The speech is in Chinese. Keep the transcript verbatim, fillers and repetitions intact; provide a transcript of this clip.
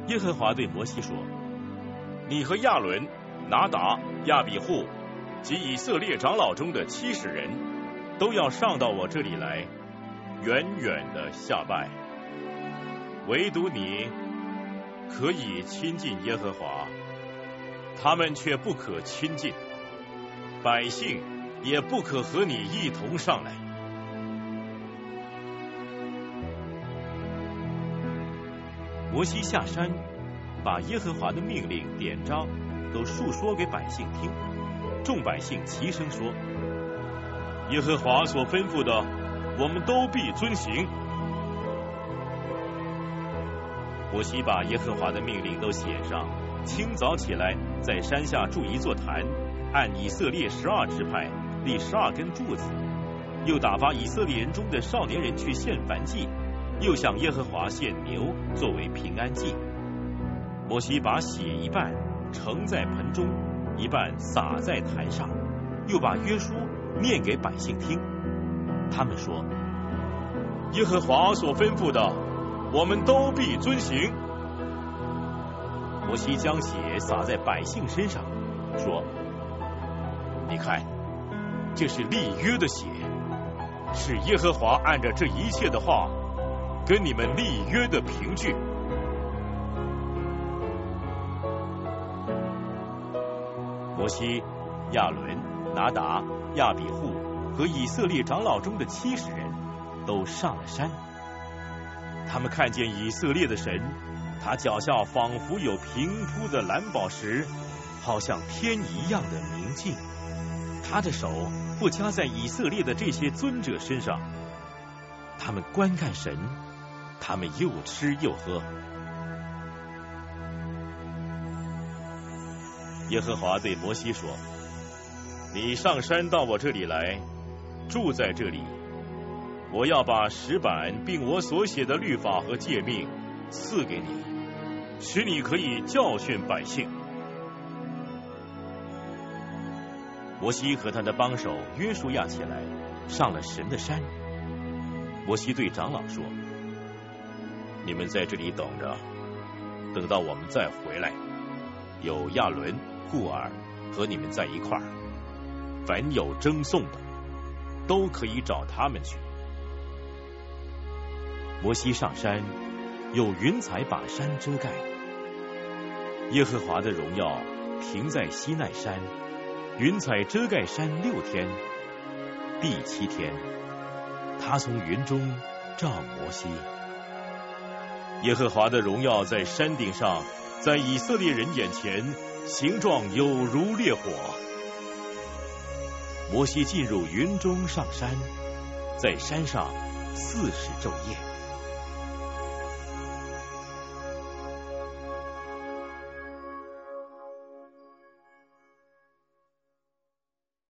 耶和华对摩西说：你和亚伦、拿达、亚比户及以色列长老中的七十人，都要上到我这里来，远远的下拜。唯独你可以亲近耶和华，他们却不可亲近，百姓也不可和你一同上来。摩西下山，把耶和华的命令典章都述说给百姓听。众百姓齐声说：耶和华所吩咐的，我们都必遵行。摩西把耶和华的命令都写上，清早起来，在山下筑一座坛，按以色列十二支派立十二根柱子，又打发以色列人中的少年人去献燔祭，又向耶和华献牛作为平安祭。摩西把血一半盛在盆中，一半洒在坛上，又把约书念给百姓听。他们说：耶和华所吩咐的，我们都必遵行。摩西将血洒在百姓身上，说：你看，这是立约的血，是耶和华按着这一切的话跟你们立约的凭据。摩西、亚伦、拿达、亚比户和以色列长老中的七十人都上了山。他们看见以色列的神，他脚下仿佛有平铺的蓝宝石，好像天一样的明净。他的手不加在以色列的这些尊者身上。他们观看神，他们又吃又喝。耶和华对摩西说：你上山到我这里来，住在这里，我要把石板并我所写的律法和诫命赐给你，使你可以教训百姓。摩西和他的帮手约书亚起来，上了神的山。摩西对长老说：你们在这里等着，等到我们再回来，有亚伦、户尔和你们在一块儿，凡有争讼的，都可以找他们去。摩西上山，有云彩把山遮盖。耶和华的荣耀停在西奈山，云彩遮盖山六天。第七天，他从云中照摩西。耶和华的荣耀在山顶上，在以色列人眼前，形状有如烈火。摩西进入云中上山，在山上四十昼夜。